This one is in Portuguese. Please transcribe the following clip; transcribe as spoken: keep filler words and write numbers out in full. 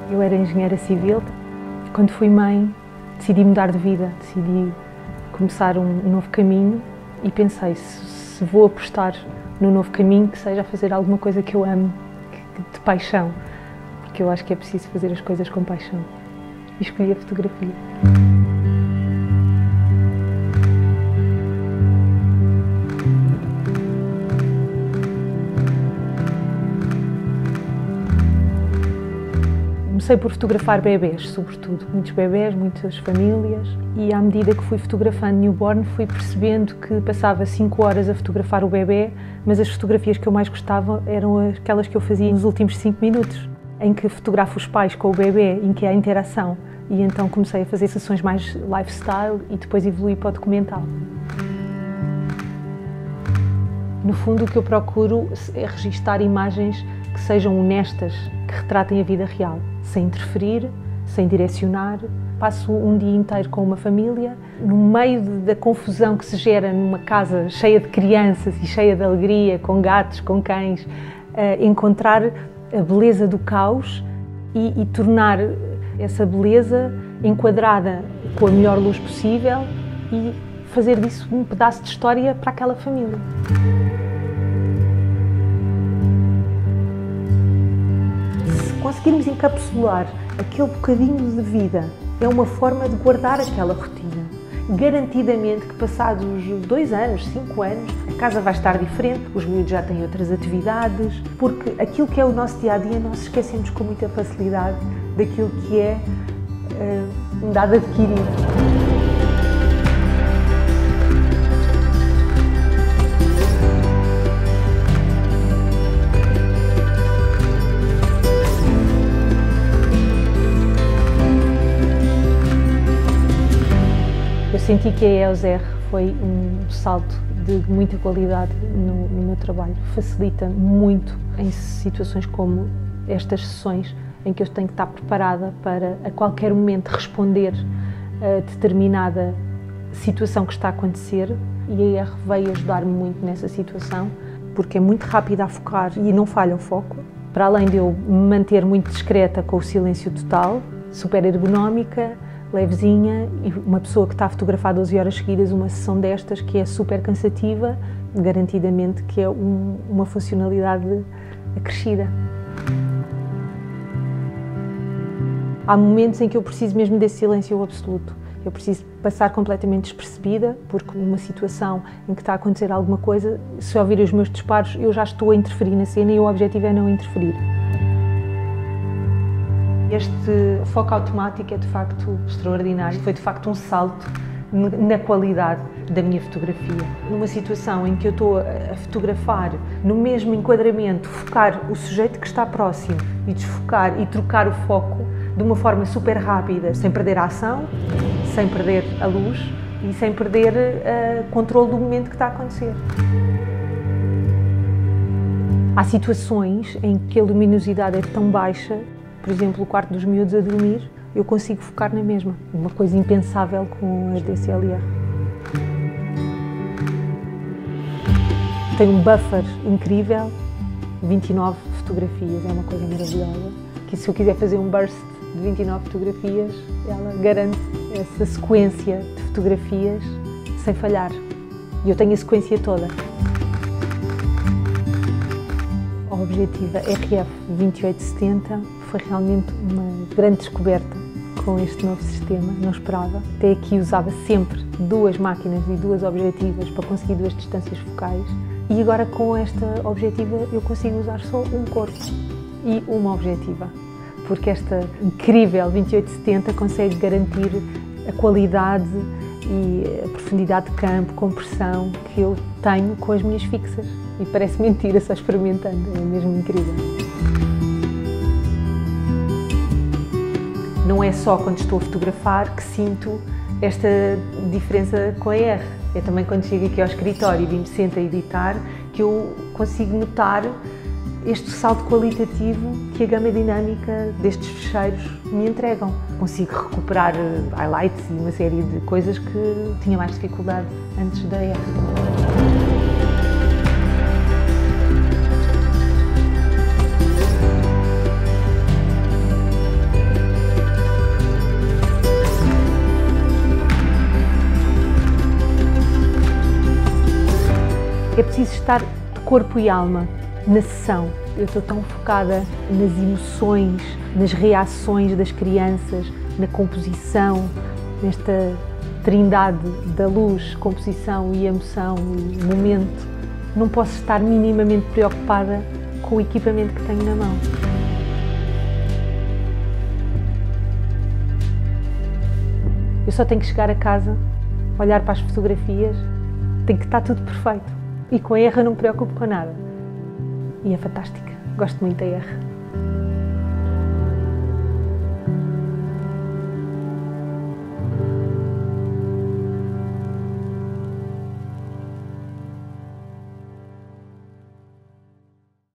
Eu era engenheira civil. Quando fui mãe, decidi mudar de vida, decidi começar um novo caminho e pensei, se, se vou apostar no novo caminho, que seja a fazer alguma coisa que eu amo, que, de paixão, porque eu acho que é preciso fazer as coisas com paixão. E escolhi a fotografia. Comecei por fotografar bebés, sobretudo, muitos bebés, muitas famílias, e à medida que fui fotografando newborn fui percebendo que passava cinco horas a fotografar o bebé, mas as fotografias que eu mais gostava eram aquelas que eu fazia nos últimos cinco minutos, em que fotografo os pais com o bebé, em que há interação, e então comecei a fazer sessões mais lifestyle e depois evolui para o documental. No fundo, o que eu procuro é registar imagens que sejam honestas, que retratem a vida real, sem interferir, sem direcionar. Passo um dia inteiro com uma família, no meio da confusão que se gera numa casa cheia de crianças e cheia de alegria, com gatos, com cães, encontrar a beleza do caos e, e tornar essa beleza enquadrada com a melhor luz possível e fazer disso um pedaço de história para aquela família. Conseguirmos encapsular aquele bocadinho de vida é uma forma de guardar aquela rotina. Garantidamente que passados dois anos, cinco anos, a casa vai estar diferente, os miúdos já têm outras atividades, porque aquilo que é o nosso dia-a-dia nós esquecemos com muita facilidade daquilo que é uh, um dado adquirido. Eu senti que a E O S R foi um salto de muita qualidade no, no meu trabalho. Facilita muito em situações como estas sessões, em que eu tenho que estar preparada para a qualquer momento responder a determinada situação que está a acontecer, e a E R veio ajudar-me muito nessa situação, porque é muito rápida a focar e não falha o foco. Para além de eu me manter muito discreta com o silêncio total, super ergonómica, levezinha, e uma pessoa que está a fotografar doze horas seguidas uma sessão destas que é super cansativa, garantidamente que é um, uma funcionalidade acrescida. Há momentos em que eu preciso mesmo desse silêncio absoluto. Eu preciso passar completamente despercebida, porque numa situação em que está a acontecer alguma coisa, se eu ouvir os meus disparos, eu já estou a interferir na cena e o objetivo é não interferir. Este foco automático é de facto extraordinário, foi de facto um salto na qualidade da minha fotografia. Numa situação em que eu estou a fotografar, no mesmo enquadramento, focar o sujeito que está próximo e desfocar e trocar o foco de uma forma super rápida, sem perder a ação, sem perder a luz e sem perder o controle do momento que está a acontecer. Há situações em que a luminosidade é tão baixa, por exemplo, o quarto dos miúdos a dormir, eu consigo focar na mesma. Uma coisa impensável com as D S L R. Tem um buffer incrível, vinte e nove fotografias, é uma coisa maravilhosa. Que se eu quiser fazer um burst de vinte e nove fotografias, ela garante essa sequência de fotografias sem falhar. E eu tenho a sequência toda. A objetiva R F vinte e oito setenta foi realmente uma grande descoberta com este novo sistema, não esperava. Até aqui usava sempre duas máquinas e duas objetivas para conseguir duas distâncias focais, e agora com esta objetiva eu consigo usar só um corpo e uma objetiva, porque esta incrível vinte e oito setenta consegue garantir a qualidade e a profundidade de campo, compressão que eu tenho com as minhas fixas. E parece mentira só experimentando, é mesmo incrível. Não é só quando estou a fotografar que sinto esta diferença com a R. É também quando chego aqui ao escritório e me sento a editar que eu consigo notar este salto qualitativo que a gama dinâmica destes fecheiros me entregam. Consigo recuperar highlights e uma série de coisas que tinha mais dificuldade antes da R. preciso estar de corpo e alma na sessão. Eu estou tão focada nas emoções, nas reações das crianças, na composição, nesta trindade da luz, composição e emoção e momento. Não posso estar minimamente preocupada com o equipamento que tenho na mão. Eu só tenho que chegar a casa, olhar para as fotografias, tem que estar tudo perfeito. E com a R não me preocupo com nada. E é fantástica. Gosto muito da R.